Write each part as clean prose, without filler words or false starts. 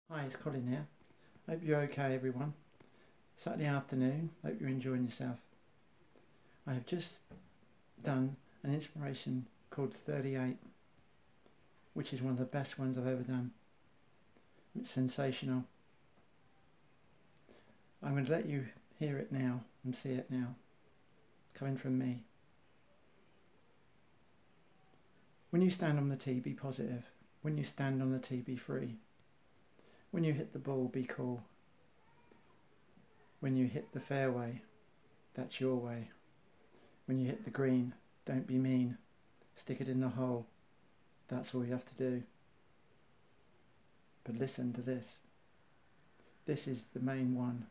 Hi, it's Colin here. Hope you're okay, everyone. Saturday afternoon, hope you're enjoying yourself. I have just done an inspiration called 38, which is one of the best ones I've ever done. It's sensational. I'm going to let you hear it now and see it now, coming from me. When you stand on the tee, be positive. When you stand on the tee, be free. When you hit the ball, be cool. When you hit the fairway, that's your way. When you hit the green, don't be mean. Stick it in the hole. That's all you have to do. But listen to this. This is the main one.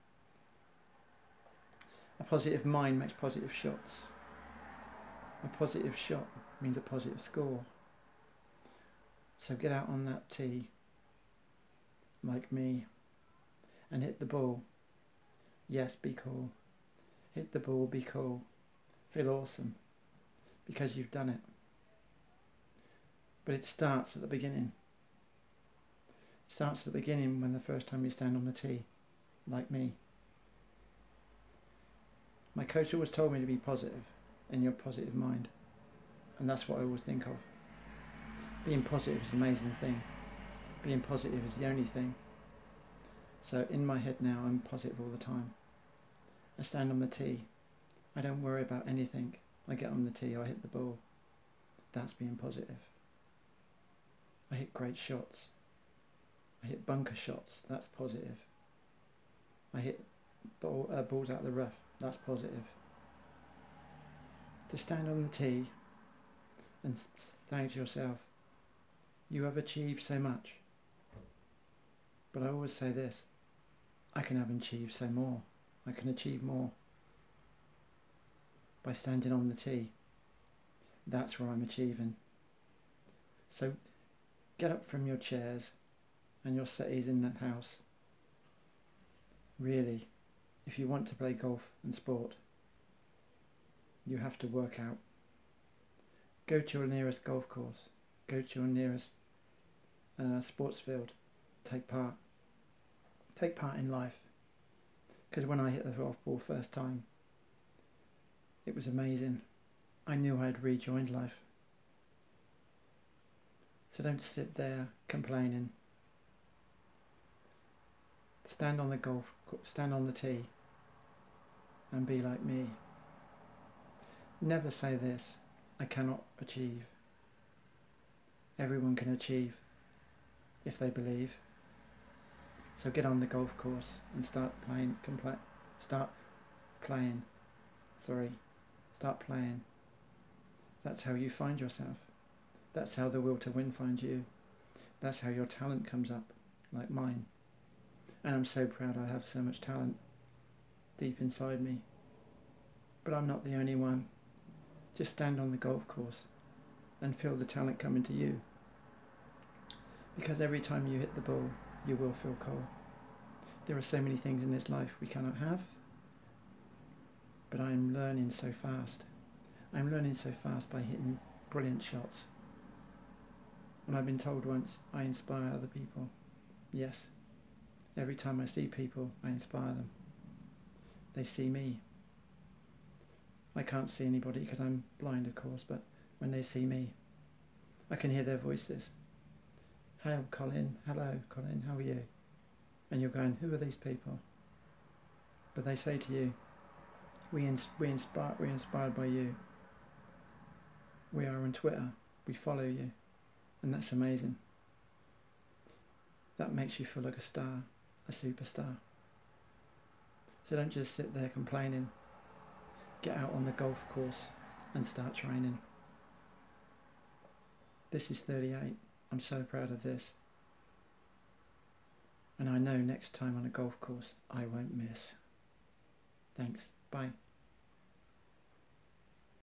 A positive mind makes positive shots. A positive shot means a positive score. So get out on that tee, like me, and hit the ball. Yes, be cool. Hit the ball, be cool. Feel awesome, because you've done it. But it starts at the beginning. It starts at the beginning when the first time you stand on the tee, like me. My coach always told me to be positive, in your positive mind. And that's what I always think of. Being positive is an amazing thing. Being positive is the only thing. So in my head now, I'm positive all the time. I stand on the tee. I don't worry about anything. I get on the tee, I hit the ball. That's being positive. I hit great shots. I hit bunker shots. That's positive. I hit balls out of the rough. That's positive. To stand on the tee and think to yourself, you have achieved so much. But I always say this, I can have achieved so more. I can achieve more by standing on the tee. That's where I'm achieving. So get up from your chairs and your settees in that house. Really, if you want to play golf and sport, you have to work out. Go to your nearest golf course. Go to your nearest sports field. Take part. Take part in life. Because when I hit the golf ball first time, it was amazing. I knew I had rejoined life. So don't sit there complaining. Stand on the tee and be like me. Never say this, I cannot achieve. Everyone can achieve if they believe. So get on the golf course and start playing. That's how you find yourself. That's how the will to win finds you. That's how your talent comes up, like mine. And I'm so proud I have so much talent deep inside me. But I'm not the only one. Just stand on the golf course and feel the talent coming to you. Because every time you hit the ball, you will feel cool. There are so many things in this life we cannot have, but I'm learning so fast. I'm learning so fast by hitting brilliant shots. And I've been told once, I inspire other people. Yes, every time I see people, I inspire them. They see me. I can't see anybody because I'm blind, of course, but when they see me, I can hear their voices. Hello, Colin, how are you? And you're going, who are these people? But they say to you, we're inspired by you. We are on Twitter, we follow you, and that's amazing. That makes you feel like a star, a superstar. So don't just sit there complaining. Get out on the golf course and start training. This is 38. I'm so proud of this. And I know next time on a golf course I won't miss. Thanks. Bye.